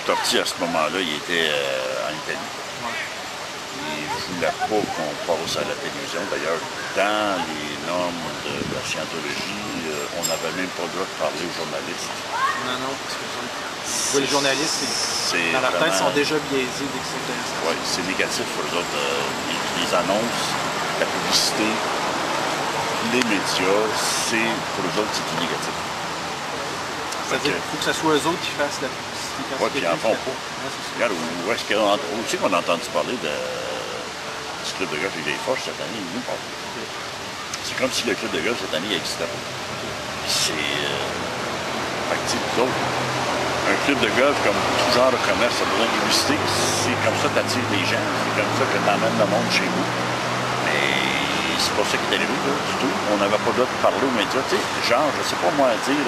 Torti, à ce moment-là, il était en Italie. Il ne voulait pas qu'on passe à la télévision. D'ailleurs, dans les normes de la scientologie, on n'avait même pas le droit de parler aux journalistes. Non, parce que les journalistes, dans leur tête, sont déjà biaisés dès qu'ils sont intéressants. Oui, c'est négatif pour eux autres. Les annonces, la publicité, les médias, pour eux autres, c'est tout négatif. C'est-à-dire qu'il faut que ce soit eux autres qui fassent la publicité. Oui, puis ils en font pas. Regarde, où est-ce qu'on a entendu parler du club de golf avec les Forges cette année? Nous, pas. C'est comme si le club de golf cette année n'existait pas. C'est... fait que, tu sais, un club de golf, comme tout genre de commerce, a besoin de publicité. C'est comme ça que tu attires les gens. C'est comme ça que tu emmènes le monde chez vous. Mais c'est pas ça qui est arrivé, là, du tout. On n'avait pas le droit de parler aux médias. Tu sais, genre, je sais pas moi dire...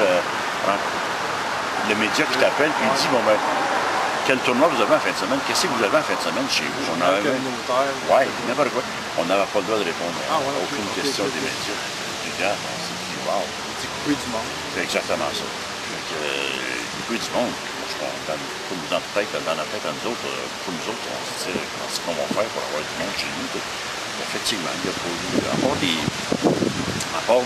le média qui t'appelle et il dit, bon ben, quel tournoi vous avez en fin de semaine? Qu'est-ce que vous avez en fin de semaine chez vous? On avait... Oui, n'importe quoi. On n'avait pas le droit de répondre à aucune question des médias. Regarde, on s'est dit, wow. C'est coupé du monde. C'est exactement ça. Coupé du monde. Dans notre tête, à nous autres, pour nous autres, on se dit, ce qu'on va faire pour avoir du monde chez nous. Effectivement, il n'y a pas eu, à part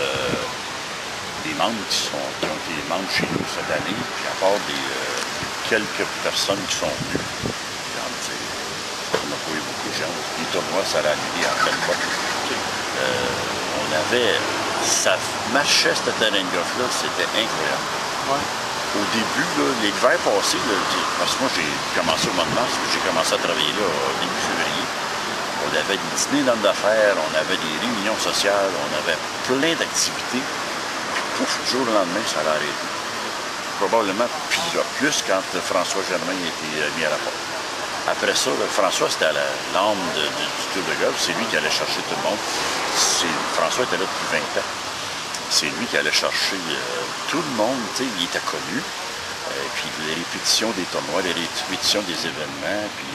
des membres qui ont été membres chez nous cette année, puis à part quelques personnes qui sont venues. On n'a pas eu beaucoup de gens. Les tournois, ça l'a annulé en pleine fois. On avait... Ça marchait, ce terrain de golf-là, c'était incroyable. Ouais. Au début, l'hiver passé, parce que moi, j'ai commencé au mois de mars, j'ai commencé à travailler là au début février. On avait des dîners d'hommes d'affaires, on avait des réunions sociales, on avait plein d'activités. Pouf, du jour au lendemain, ça allait arrêter. Probablement plus quand François Germain a été mis à la porte. Après ça, François, c'était l'âme du club de golf. C'est lui qui allait chercher tout le monde. François était là depuis 20 ans. C'est lui qui allait chercher tout le monde. Il était connu. Puis les répétitions des tournois, les répétitions des événements. Puis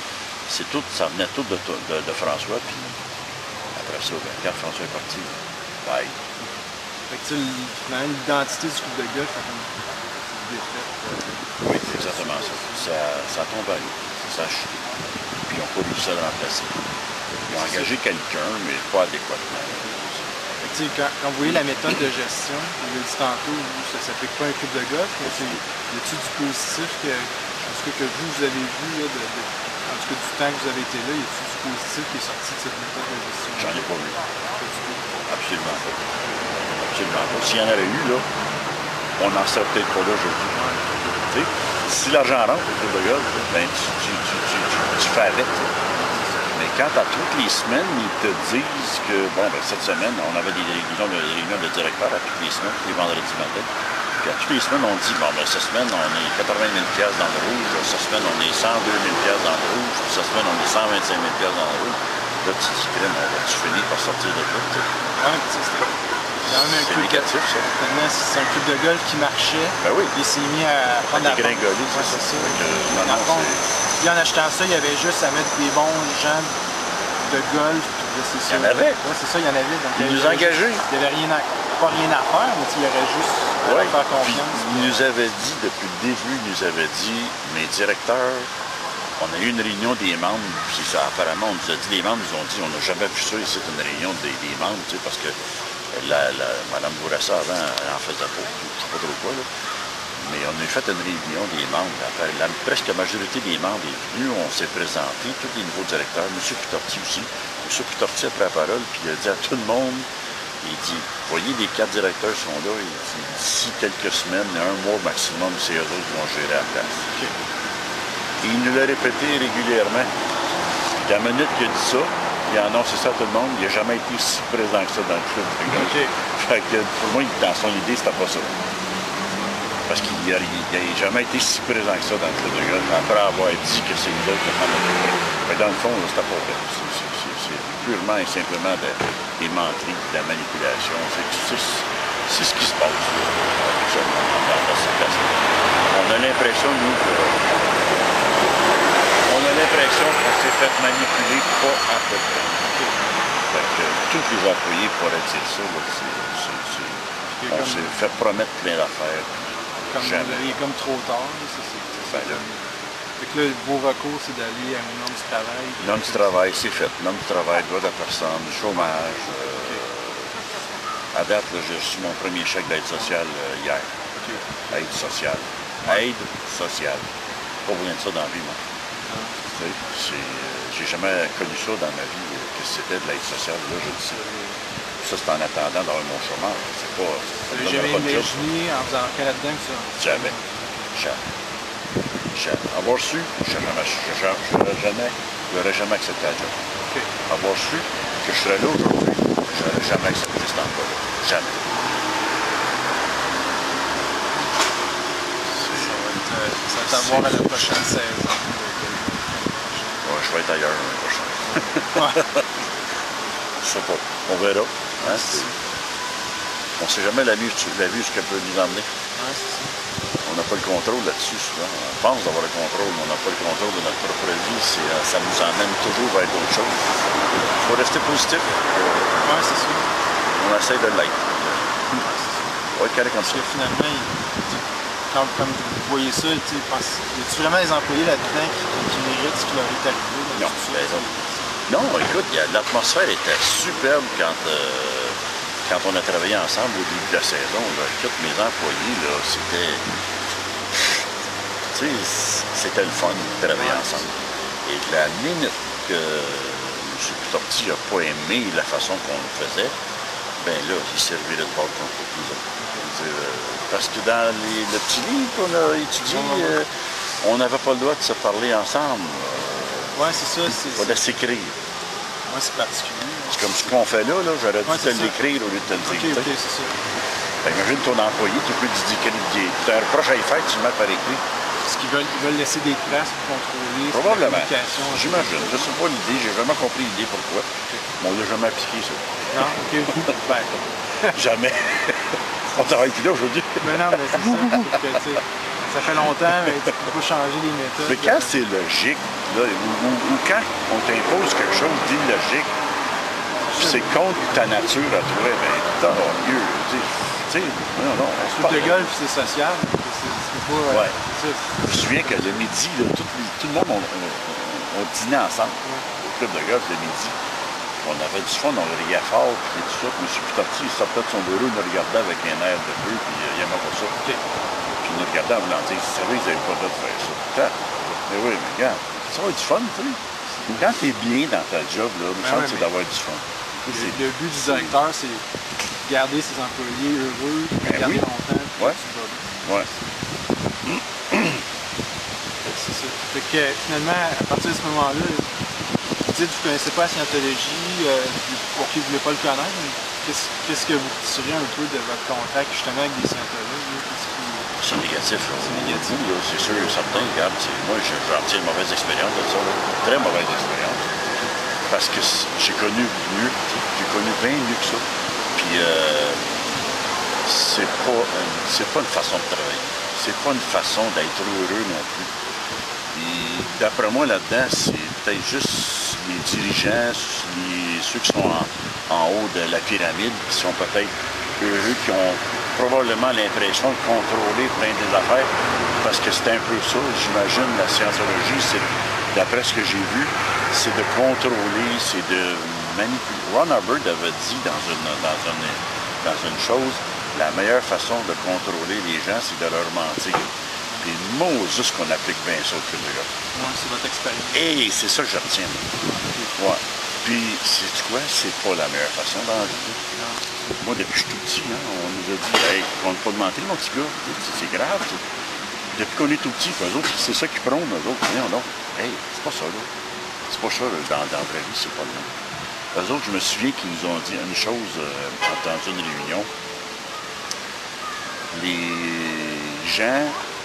ça venait tout de François. Puis après ça, quand François est parti, bye. Fait que l'identité du club de golf a comme défaite. Oui, c'est exactement ça. Ça tombe à l'eau. Ça a chuté. Puis ils n'ont pas réussi à le remplacer. Ils ont engagé quelqu'un, mais pas adéquatement. Fait que quand vous voyez la méthode de gestion, vous l'avez dit tantôt, ça ne s'applique pas à un club de golf, mais y a-t-il du positif que vous avez vu, là, en tout cas du temps que vous avez été là, y a-t-il du positif qui est sorti de cette méthode de gestion? J'en ai pas vu. Absolument pas. Absolument pas. S'il y en avait eu, là, on n'en serait peut-être pas là aujourd'hui. Si l'argent rentre au club de golf, ben, tu fais avec. Mais quand à toutes les semaines, ils te disent que, bon, ben, cette semaine, on avait des réunions de directeurs à toutes les semaines, tous les vendredis matin. Puis à toutes les semaines, on dit, bon, ben, cette semaine, on est 80 000 dans le rouge, cette semaine, on est 102 000 dans le rouge, puis cette semaine, on est 125 000 dans le rouge. Là, tu te dis, tu finis par sortir de là. C'est négatif, ça. Maintenant, c'est un club de golf qui marchait. Ben oui. Il s'est mis à prendre la dégringoler, c'est ça. Dans le fond, en achetant ça, il y avait juste à mettre des bons gens de golf. Il y en avait. Oui, c'est ça, il y en avait. Donc, il nous engageait. Il n'y avait pas rien à faire, mais il y aurait juste à faire confiance. Il nous avait dit, depuis le début, il nous avait dit, mes directeurs, on a eu une réunion des membres, puis ça, apparemment, on nous a dit, les membres nous ont dit, on n'a jamais vu ça ici, une réunion des membres, tu sais, parce que Mme Bourassa, avant, elle en faisait pas, je ne sais pas trop quoi, là. Mais on a fait une réunion des membres. Presque la majorité des membres est venue, on s'est présenté, tous les nouveaux directeurs, M. Pitorti aussi. M. Pitorti a pris la parole, puis il a dit à tout le monde, il dit, voyez, les 4 directeurs sont là, il dit, d'ici quelques semaines, un mois maximum, c'est eux autres qui vont gérer la place. Okay. Et il nous l'a répété régulièrement. La minute qu'il a dit ça, il a annoncé ça à tout le monde, il n'a jamais été si présent que ça dans le club. Okay. Fait que pour moi, dans son idée, c'était pas ça. Parce qu'il n'a jamais été si présent que ça dans le club de golf, après avoir dit que c'est nous autres qui prennent le club. Mais dans le fond, c'était pas vrai. C'est purement et simplement des menteries, de la manipulation. C'est ce qui se passe dans cette place. On a l'impression, nous, qu'on s'est fait manipuler pas à peu près. Fait que tous les employés pourraient dire ça. On s'est fait promettre plein d'affaires. Il est comme trop tard. Ben là, Fait que là, vos recours, c'est d'aller à une norme du travail. norme du travail, c'est fait. Norme du travail, droit de la personne, chômage. À date, là, j'ai reçu mon premier chèque d'aide sociale hier. OK. Aide sociale. Aide sociale. Pas besoin de ça dans la vie, moi. Tu sais, j'ai jamais connu ça dans ma vie, que c'était de l'aide sociale. Là, je le sais. Ça, c'est en attendant d'avoir mon chômage. C'est pas. Vous n'avez jamais imaginé en faisant qu'à là-dedans que ça? Jamais. Jamais. Avoir su, je n'aurais jamais accepté la job. OK. Avoir su que je serais là aujourd'hui, je n'aurais jamais accepté cet emploi-là. Jamais. Ça va être à voir à la prochaine saison. Ouais, je vais être ailleurs l'année prochaine. Ouais. Je sais pas. On verra. Hein? On ne sait jamais la vie jusqu'à peut nous emmener. Ouais, c'est ça. On n'a pas le contrôle là-dessus souvent. On pense avoir le contrôle, mais on n'a pas le contrôle de notre propre vie. Ça nous emmène toujours vers d'autres choses. Il faut rester positif. Ouais, c'est ça. On essaie de l'être. Ouais, c'est ça. On va être carré comme Parce ça. que finalement, comme vous voyez ça, y a-t-il vraiment des employés là-dedans qui méritent ce qui leur est arrivé? Non, raison. Non, écoute, l'atmosphère était superbe quand on a travaillé ensemble au début de la saison. Là. Tous mes employés, là, c'était... Tu sais, c'était le fun de travailler ensemble. Et de la minute que M. Torti n'a pas aimé la façon qu'on le faisait, ben là, il servirait de bord contre nous autres. Parce que dans le petit livre qu'on a étudié, on n'avait pas le droit de se parler ensemble. Ouais, c'est ça. Pas de s'écrire. Ouais, c'est particulier. C'est comme ce qu'on fait là, j'aurais dû te l'écrire au lieu de te le dire. OK, c'est ça. Imagine ton employé, tu peux lui dire tu as un reproche à y faire, tu le mets par écrit. Parce qu'ils veulent laisser des traces pour contrôler Probablement. la communication. J'imagine. Je ne sais pas l'idée, j'ai jamais compris l'idée pourquoi. Mais on l'a jamais appliqué ça. Non, OK. Ben, jamais. On travaille plus là aujourd'hui. mais non, mais c'est ça. Ça fait longtemps, mais tu peux pas changer les méthodes. Mais quand c'est logique, là, ou quand on t'impose quelque chose d'illogique, c'est contre ta nature à toi, ben tant mieux. Tu sais, non, Le foot de golf, c'est social. C'est pas... Ouais. C'est ça. Je me souviens que le midi, là, tout le monde, on dînait ensemble au club de golf le midi. On avait du fun, on riait fort, puis tout ça. Puis M. Pitorti, il sortait de son bureau, il nous regardait avec un air de peu, puis il aimait pas ça. OK. Puis il nous regardait en voulant dire, sérieux, ils n'avaient pas le droit de faire ça. Mais oui, mais regarde, ça va être du fun, tu sais. Quand t'es bien dans ta job, là, le chance, c'est d'avoir du fun. Le but du directeur, c'est garder ses employés heureux, Ben garder oui. longtemps. puis Ouais. tu vas bien. Ouais. C'est ça. Fait que finalement, à partir de ce moment-là, vous dites que vous ne connaissez pas la scientologie, pour qui vous ne voulez pas le connaître, mais qu'est-ce que vous tirez un peu de votre contact justement avec des scientologues? C'est négatif, là. C'est négatif. Là, c'est sûr, certain. Regarde, moi, j'en tire une mauvaise expérience de ça, là. Très mauvaise expérience. Parce que j'ai connu mieux, j'ai connu bien mieux que ça. Puis, c'est pas une façon de travailler. C'est pas une façon d'être heureux non plus. Et d'après moi, là-dedans, c'est peut-être juste les dirigeants, ceux qui sont en haut de la pyramide, qui sont peut-être heureux, qui ont probablement l'impression de contrôler plein des affaires, parce que c'est un peu ça, j'imagine, la scientologie, c'est, d'après ce que j'ai vu, c'est de contrôler, c'est de manipuler. Ron Hubbard avait dit dans une chose, la meilleure façon de contrôler les gens, c'est de leur mentir. Puis Moses qu'on applique bien ça au club de golf. Ouais, c'est votre expérience. Et c'est ça que je retiens. Ouais. Puis, sais-tu quoi? C'est pas la meilleure façon dans la vie. Moi, depuis que je suis tout petit, hein, on nous a dit, hey, on ne peut pas te mentir, mon petit gars. C'est grave. Ça. Depuis qu'on est tout petit, eux autres, c'est ça qu'ils prônent, eux autres. Non. Hey, c'est pas ça, là. C'est pas ça, là. Dans la vraie vie, c'est pas le même. Eux autres, je me souviens qu'ils nous ont dit une chose dans une réunion. Les gens,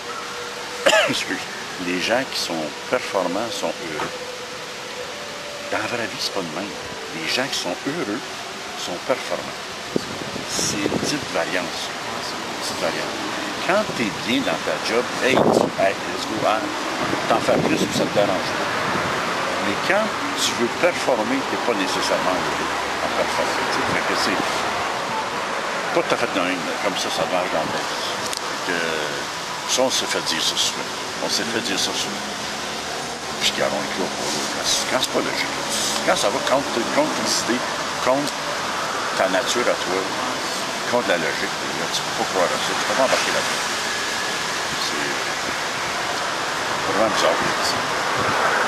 les gens qui sont performants sont heureux. Dans la vraie vie, c'est pas le même. Les gens qui sont heureux sont performants. C'est une petite variance. Petite variance. Quand tu es bien dans ta job, hey, let's go, t'en fais plus ou ça te dérange pas. Mais quand tu veux performer, tu n'es pas nécessairement heureux en performer. Fait que c'est pas tout à fait de même. Comme ça marche dans la tête. Ça, on se fait dire ça souvent. On s'est fait dire ça souvent. Puis qu'ils allons écrire pour l'autre. Quand c'est pas logique, quand ça va contre tes idées, contre ta nature à toi, contre la logique, là, tu peux pas croire à ça, tu peux pas embarquer là-dedans. C'est vraiment bizarre.